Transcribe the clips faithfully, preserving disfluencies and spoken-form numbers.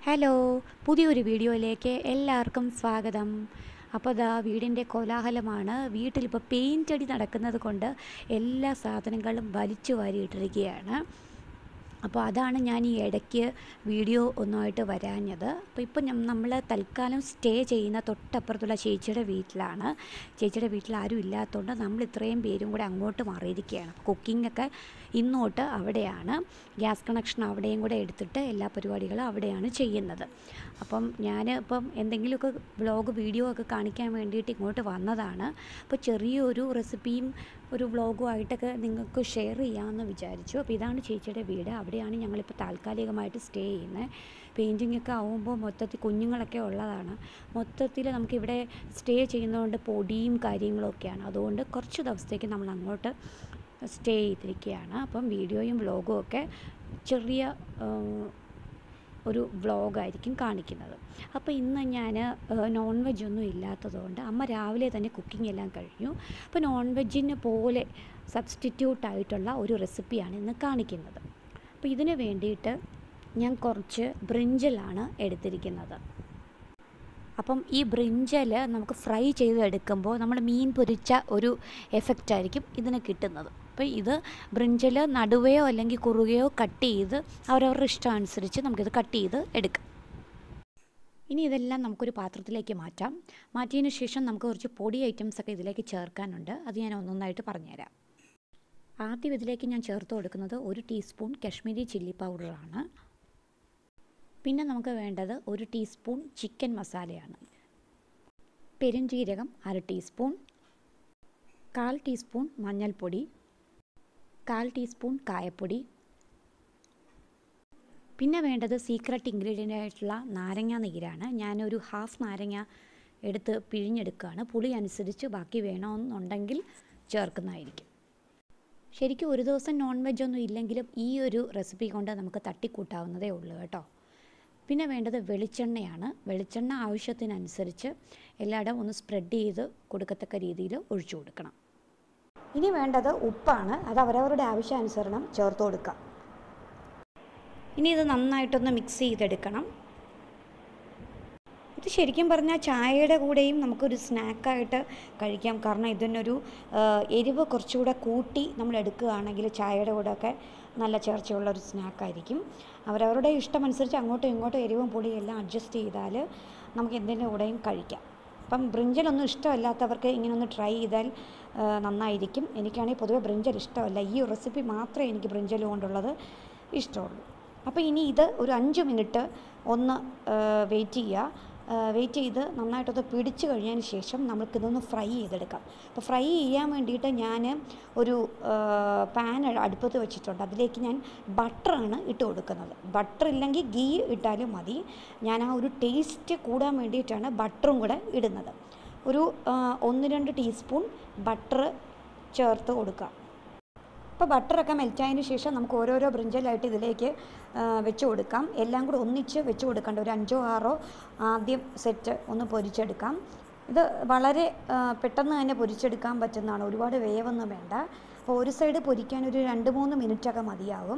Hello, പുതിയൊരു വീഡിയോയിലേക്ക് എല്ലാവർക്കും സ്വാഗതം. അപ്പോൾ ദാ വീടിൻ്റെ കോലാഹലമാണ്. വീട്ടിലിപ്പോൾ പെയിൻ്റ് അടി നടക്കുന്നത് കൊണ്ട് എല്ലാ സാധനങ്ങളും വലിച്ചു വാരിയിട്ടിരിക്കുകയാണ്. അപ്പോൾ അതാണ് ഞാൻ ഈ ഇടയ്ക്ക് വീഡിയോ ഒന്നുമായിട്ട് വരാഞ്ഞത്. അപ്പോൾ ഇപ്പം നമ്മൾ തൽക്കാലം സ്റ്റേ ചെയ്യുന്ന തൊട്ടപ്പുറത്തുള്ള ചേച്ചിയുടെ വീട്ടിലാണ്. ചേച്ചിയുടെ വീട്ടിൽ ആരും ഇല്ലാത്തതുകൊണ്ട് നമ്മൾ ഇത്രയും പേരും കൂടെ അങ്ങോട്ട് മാറിയിരിക്കുകയാണ്. കുക്കിങ്ങൊക്കെ ഇന്നോട്ട് അവിടെയാണ്. ഗ്യാസ് കണക്ഷൻ അവിടെയും കൂടെ എടുത്തിട്ട് എല്ലാ പരിപാടികളും അവിടെയാണ് ചെയ്യുന്നത്. അപ്പം ഞാൻ ഇപ്പം എന്തെങ്കിലുമൊക്കെ വ്ളോഗ് വീഡിയോ ഒക്കെ കാണിക്കാൻ വേണ്ടിയിട്ട് ഇങ്ങോട്ട് വന്നതാണ്. അപ്പോൾ ചെറിയൊരു റെസിപ്പിയും ഒരു വ്ളോഗും ആയിട്ടൊക്കെ നിങ്ങൾക്ക് ഷെയർ ചെയ്യാമെന്ന് വിചാരിച്ചു. അപ്പോൾ ഇതാണ് ചേച്ചിയുടെ വീട്. അവിടെയാണ് ഞങ്ങളിപ്പോൾ താൽക്കാലികമായിട്ട് സ്റ്റേ ചെയ്യുന്നത്. പെയിൻറ്റിംഗ് ഒക്കെ ആകുമ്പോൾ മൊത്തത്തിൽ കുഞ്ഞുങ്ങളൊക്കെ ഉള്ളതാണ്. മൊത്തത്തിൽ നമുക്കിവിടെ സ്റ്റേ ചെയ്യുന്നതുകൊണ്ട് പൊടിയും കാര്യങ്ങളൊക്കെയാണ്. അതുകൊണ്ട് കുറച്ച് ദിവസത്തേക്ക് നമ്മൾ അങ്ങോട്ട് സ്റ്റേ ചെയ്തിരിക്കുകയാണ്. അപ്പം വീഡിയോയും വ്ളോഗും ഒക്കെ ചെറിയ ഒരു വ്ളോഗായിരിക്കും കാണിക്കുന്നത്. അപ്പോൾ ഇന്ന് ഞാൻ നോൺ വെജ് ഒന്നും ഇല്ലാത്തതുകൊണ്ട് അമ്മ രാവിലെ തന്നെ കുക്കിംഗ് എല്ലാം കഴിഞ്ഞു. അപ്പോൾ നോൺ വെജിന് പോലെ സബ്സ്റ്റിറ്റ്യൂട്ടായിട്ടുള്ള ഒരു റെസിപ്പിയാണ് ഇന്ന് കാണിക്കുന്നത്. അപ്പോൾ ഇതിന് വേണ്ടിയിട്ട് ഞാൻ കുറച്ച് ബ്രിഞ്ചലാണ് എടുത്തിരിക്കുന്നത്. അപ്പം ഈ ബ്രിഞ്ചൽ നമുക്ക് ഫ്രൈ ചെയ്തെടുക്കുമ്പോൾ നമ്മൾ മീൻ പൊരിച്ച ഒരു എഫക്റ്റ് ആയിരിക്കും ഇതിന് കിട്ടുന്നത്. അപ്പോൾ ഇത് ബ്രിഞ്ചൽ നടുവയോ അല്ലെങ്കിൽ കുറുകയോ കട്ട് ചെയ്ത് അവരവരുടെ ഇഷ്ടം അനുസരിച്ച് നമുക്കിത് കട്ട് ചെയ്ത് എടുക്കാം. ഇനി ഇതെല്ലാം നമുക്കൊരു പാത്രത്തിലേക്ക് മാറ്റാം. മാറ്റിയതിന് ശേഷം നമുക്ക് കുറച്ച് പൊടി ഐറ്റംസൊക്കെ ഇതിലേക്ക് ചേർക്കാനുണ്ട്. അത് ഞാൻ ഒന്നൊന്നായിട്ട് പറഞ്ഞുതരാം. ആദ്യം ഇതിലേക്ക് ഞാൻ ചേർത്ത് കൊടുക്കുന്നത് ഒരു ടീസ്പൂൺ കശ്മീരി ചില്ലി പൗഡറാണ്. പിന്നെ നമുക്ക് വേണ്ടത് ഒരു ടീസ്പൂൺ ചിക്കൻ മസാലയാണ്. പെരുംജീരകം അര ടീസ്പൂൺ, കാൽ ടീസ്പൂൺ മഞ്ഞൾപ്പൊടി, കാൽ ടീസ്പൂൺ കായപ്പൊടി. പിന്നെ വേണ്ടത് സീക്രട്ട് ഇൻഗ്രീഡിയൻ്റ് ആയിട്ടുള്ള നാരങ്ങ നീരാണ്. ഞാനൊരു ഹാഫ് നാരങ്ങ എടുത്ത് പിഴിഞ്ഞെടുക്കുകയാണ്. പുളി അനുസരിച്ച് ബാക്കി വേണമെന്നുണ്ടെങ്കിൽ ചേർക്കുന്നതായിരിക്കും. ശരിക്കും ഒരു ദിവസം നോൺ വെജ് ഒന്നും ഇല്ലെങ്കിലും ഈ ഒരു റെസിപ്പി കൊണ്ട് നമുക്ക് തട്ടിക്കൂട്ടാവുന്നതേ ഉള്ളൂ കേട്ടോ. പിന്നെ വേണ്ടത് വെളിച്ചെണ്ണയാണ്. വെളിച്ചെണ്ണ ആവശ്യത്തിനനുസരിച്ച് എല്ലായിടവും ഒന്ന് സ്പ്രെഡ് ചെയ്ത് കൊടുക്കത്തക്ക രീതിയിൽ ഒഴിച്ചു കൊടുക്കണം. ഇനി വേണ്ടത് ഉപ്പാണ്. അത് അവരവരുടെ ആവശ്യാനുസരണം ചേർത്ത് കൊടുക്കാം. ഇനി ഇത് നന്നായിട്ടൊന്ന് മിക്സ് ചെയ്തെടുക്കണം. ഇത് ശരിക്കും പറഞ്ഞാൽ ചായയുടെ കൂടെയും നമുക്കൊരു സ്നാക്കായിട്ട് കഴിക്കാം. കാരണം ഇതിനൊരു എരിവ് കുറച്ചുകൂടെ കൂട്ടി നമ്മൾ എടുക്കുകയാണെങ്കിൽ ചായയുടെ കൂടെയൊക്കെ നല്ല ചേർച്ചയുള്ളൊരു സ്നാക്കായിരിക്കും. അവരവരുടെ ഇഷ്ടമനുസരിച്ച് അങ്ങോട്ടും ഇങ്ങോട്ടും എരിവും പുളിയും എല്ലാം അഡ്ജസ്റ്റ് ചെയ്താൽ നമുക്ക് എന്തിൻ്റെ കൂടെയും കഴിക്കാം. അപ്പം ബ്രിഞ്ചലൊന്നും ഇഷ്ടമല്ലാത്തവർക്ക് ഇങ്ങനൊന്ന് ട്രൈ ചെയ്താൽ നന്നായിരിക്കും. എനിക്കാണെങ്കിൽ പൊതുവെ ബ്രിഞ്ചൽ ഇഷ്ടമല്ല. ഈ റെസിപ്പി മാത്രമേ എനിക്ക് ബ്രിഞ്ചൽ കൊണ്ടുള്ളത് ഇഷ്ടമുള്ളൂ. അപ്പോൾ ഇനി ഇത് ഒരു അഞ്ച് മിനിറ്റ് ഒന്ന് വെയിറ്റ് ചെയ്യുക. വെയിറ്റ് ചെയ്ത് നന്നായിട്ടത് പിടിച്ച് കഴിഞ്ഞതിന് ശേഷം നമുക്കിതൊന്ന് ഫ്രൈ ചെയ്തെടുക്കാം. അപ്പോൾ ഫ്രൈ ചെയ്യാൻ വേണ്ടിയിട്ട് ഞാൻ ഒരു പാൻ അടുപ്പത്ത് വെച്ചിട്ടുണ്ട്. അതിലേക്ക് ഞാൻ ബട്ടറാണ് ഇട്ട് കൊടുക്കുന്നത്. ബട്ടർ ഇല്ലെങ്കിൽ ഗീ ഇട്ടാലും മതി. ഞാൻ ആ ഒരു ടേസ്റ്റ് കൂടാൻ വേണ്ടിയിട്ടാണ് ബട്ടറും കൂടെ ഇടുന്നത്. ഒരു ഒന്ന് രണ്ട് ടീസ്പൂൺ ബട്ടർ ചേർത്ത് കൊടുക്കുക. അപ്പോൾ ബട്ടറൊക്കെ മെൽറ്റായതിന് ശേഷം നമുക്ക് ഓരോരോ ബ്രിഞ്ചലായിട്ട് ഇതിലേക്ക് വെച്ച് കൊടുക്കാം. എല്ലാം കൂടെ ഒന്നിച്ച് വെച്ച് കൊടുക്കേണ്ട ഒരു അഞ്ചോ ആറോ ആദ്യം സെറ്റ് ഒന്ന് പൊരിച്ചെടുക്കാം. ഇത് വളരെ പെട്ടെന്ന് തന്നെ പൊരിച്ചെടുക്കാൻ പറ്റുന്നതാണ്. ഒരുപാട് വേവൊന്നും വേണ്ട. അപ്പോൾ ഒരു സൈഡ് പൊരിക്കാൻ ഒരു രണ്ട് മൂന്ന് മിനിറ്റൊക്കെ മതിയാകും.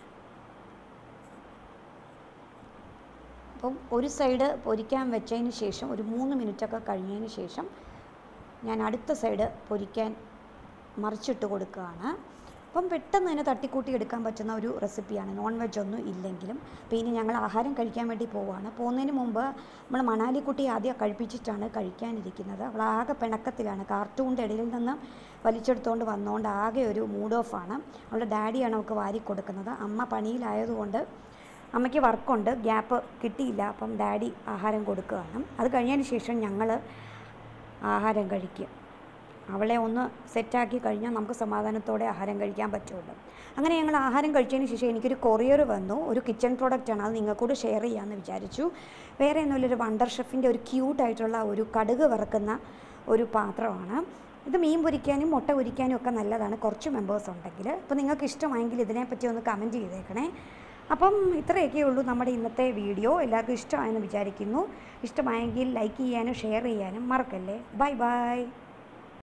അപ്പം ഒരു സൈഡ് പൊരിക്കാൻ വെച്ചതിന് ശേഷം ഒരു മൂന്ന് മിനിറ്റൊക്കെ കഴിഞ്ഞതിന് ശേഷം ഞാൻ അടുത്ത സൈഡ് പൊരിക്കാൻ മറിച്ചിട്ട് കൊടുക്കുകയാണ്. അപ്പം പെട്ടെന്ന് തന്നെ തട്ടിക്കൂട്ടി എടുക്കാൻ പറ്റുന്ന ഒരു റെസിപ്പിയാണ്, നോൺ വെജ് ഒന്നും ഇല്ലെങ്കിലും. അപ്പോൾ ഇനി ഞങ്ങൾ ആഹാരം കഴിക്കാൻ വേണ്ടി പോവുകയാണ്. പോകുന്നതിന് മുമ്പ് നമ്മൾ മണാലിക്കുട്ടി ആദ്യം കഴിപ്പിച്ചിട്ടാണ് കഴിക്കാനിരിക്കുന്നത്. അവൾ ആകെ പിണക്കത്തിലാണ്. കാർട്ടൂണിൻ്റെ ഇടയിൽ നിന്ന് വലിച്ചെടുത്തുകൊണ്ട് വന്നുകൊണ്ട് ആകെ ഒരു മൂഡ് ഓഫാണ്. അവളുടെ ഡാഡിയാണ് അവൾക്ക് വാരി കൊടുക്കുന്നത്. അമ്മ പണിയിലായതുകൊണ്ട് അമ്മയ്ക്ക് വർക്കുണ്ട്, ഗ്യാപ്പ് കിട്ടിയില്ല. അപ്പം ഡാഡി ആഹാരം കൊടുക്കുകയാണ്. അത് കഴിഞ്ഞതിന് ശേഷം ഞങ്ങൾ ആഹാരം കഴിക്കും. അവളെ ഒന്ന് സെറ്റാക്കി കഴിഞ്ഞാൽ നമുക്ക് സമാധാനത്തോടെ ആഹാരം കഴിക്കാൻ പറ്റുള്ളൂ. അങ്ങനെ ഞങ്ങൾ ആഹാരം കഴിച്ചതിന് ശേഷം എനിക്കൊരു കൊറിയർ വന്നു. ഒരു കിച്ചൺ പ്രോഡക്റ്റാണ്. അത് നിങ്ങൾക്കൂടെ ഷെയർ ചെയ്യാമെന്ന് വിചാരിച്ചു. വേറെ ഒന്നുമില്ല, ഒരു വണ്ടർ ഷെഫിൻ്റെ ഒരു ക്യൂട്ടായിട്ടുള്ള ഒരു കടുക് വറുക്കുന്ന ഒരു പാത്രമാണ്. ഇത് മീൻ പൊരിക്കാനും മുട്ട പൊരിക്കാനും ഒക്കെ നല്ലതാണ്, കുറച്ച് മെമ്പേഴ്സ് ഉണ്ടെങ്കിൽ. അപ്പോൾ നിങ്ങൾക്ക് ഇഷ്ടമായെങ്കിൽ ഇതിനെപ്പറ്റി ഒന്ന് കമൻറ്റ് ചെയ്തേക്കണേ. അപ്പം ഇത്രയൊക്കെ ഉള്ളൂ നമ്മുടെ ഇന്നത്തെ വീഡിയോ. എല്ലാവർക്കും ഇഷ്ടമായെന്ന് വിചാരിക്കുന്നു. ഇഷ്ടമായെങ്കിൽ ലൈക്ക് ചെയ്യാനും ഷെയർ ചെയ്യാനും മറക്കല്ലേ. Bye by.